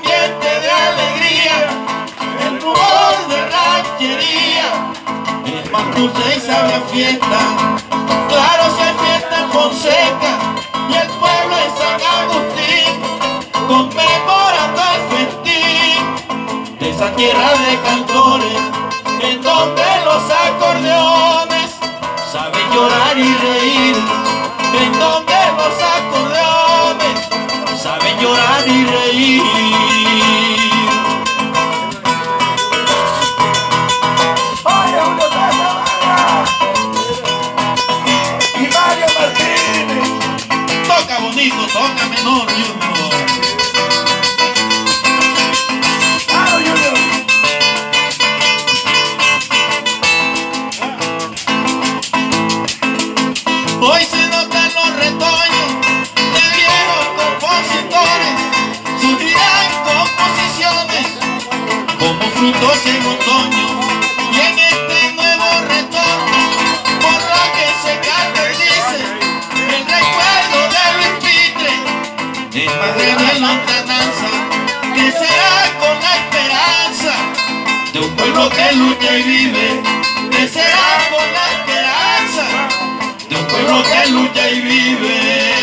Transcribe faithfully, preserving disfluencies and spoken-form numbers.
ambiente de alegría, el rumor de ranchería, es más dulce y sabe a fiesta. Claro, si hay fiesta en Fonseca y el pueblo de San Agustín, conmemorando el festín de esa tierra de cantores, en donde los acordeones saben llorar y reír, en donde los acordeones saben llorar y reír. Oye, Julio César y Mario Martínez. Toca bonito, toca menor, Junior. Claro, Junior. Hoy se notan los retoños de viejos compositores, surgirán composiciones como frutos en otoño. Y en este nuevo retorno, por lo que se canta y dice, el recuerdo de Luis Pitre, el padre de la lontananza, que será con la esperanza de un pueblo que lucha y vive, que será con la esperanza de un pueblo que lucha y vive.